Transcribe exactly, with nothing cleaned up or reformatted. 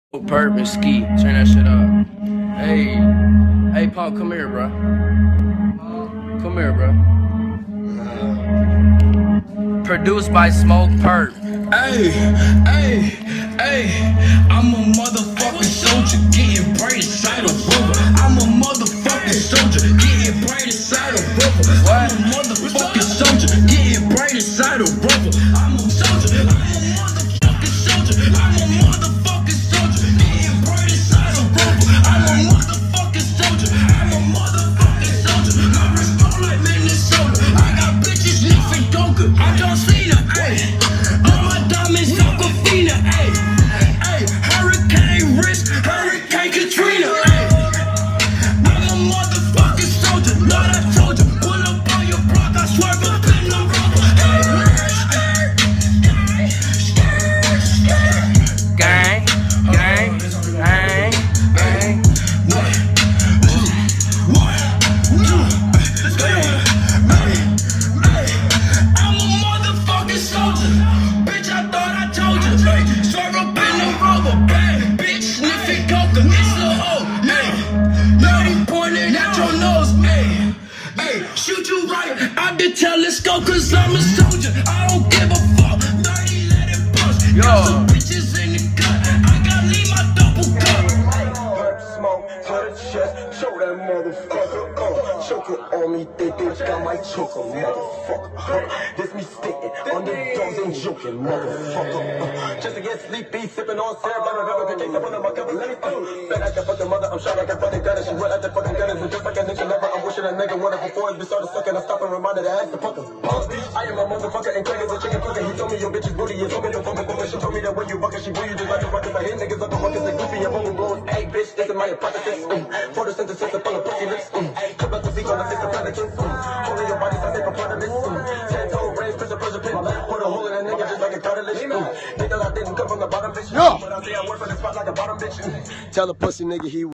Perp and Ski, turn that shit up. Hey, hey, Pop, come here, bro. Come here, bro. Produced by Smoke Perp. Hey, hey, hey, I'm a motherfucking soldier, getting bright inside a river. I'm a motherfucking soldier, getting bright inside a river. I'm a motherfucking soldier, getting bright inside a river. I'm a soldier, I'm a motherfucking soldier, I'm a motherfucking soldier, getting bright inside a river. I'm a motherfucking soldier, I'm a motherfucking soldier. My wrist go like Minnesota. I got bitches sniffing Goku. I don't see them, ayy. All my diamonds Aquafina, ayy. Ayy, Hurricane Wrist, Hurricane Katrina, ayy. I'm a motherfucking soldier, Lord I told you. Pull up on your block, I swerve up in the rubber, Gang, gang, gang, gang. I'm a motherfucking soldier, bitch. I thought I told you. Swerve up in the rubber, bang, bitch. Sniffing coca, it's a hoe, hey. Lady pointing at your nose, hey. Hey, shoot you right out the telescope, cause I'm a soldier. I don't give a fuck. thirty, let it bust. Got some bitches in the cut. I gotta leave my double cup. Smoke to the chest, show that motherfucker up. Choke it on me, they bitch got my choker, motherfucker. Uh, this me sticking, underdogs ain't joking, motherfucker. Uh, just to get sleepy, sipping on syrup, I'm a rubber, can take up on the bucket, let me through. Bad like a fucking mother, I'm shot like a fucking gun, and she wet at the fucking gun, and just like a nigga lover, I'm wishing a nigga wanted before it started sucking, I stop and reminded to ask the fucker. I am a motherfucker, and Craig is a chicken fucker. He told me your bitch's booty is open to fucking woman. She told me that when you bucket, she boo you just like a rocket. I hit niggas like a rocket, they goofy and boom blows. Hey, bitch, this is my hypothesis. Mm. Photosynthesis upon the pussy lips. Mm. Come back to speak on the face of pelicans. Mm. Holding your body, I say for part of this. Mm. Ten toe range, pressure, pressure, pin. Put a hole in that nigga just like a cartilage. Mm. They thought I didn't come from the bottom, bitch. But I say I work for the spot like a bottom bitch. Mm. Tell a pussy nigga he